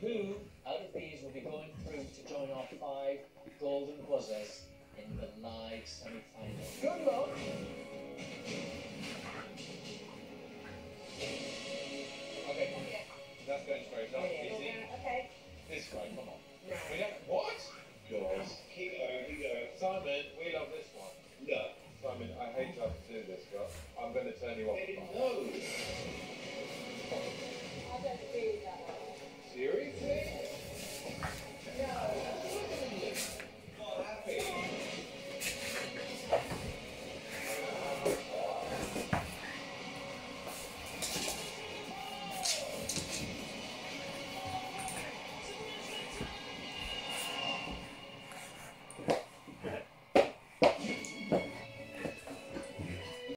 Who out of these will be going through to join our 5 golden buzzers in the live semi-final? Good luck! Okay, that's going straight up. Easy. Okay. This way, come on.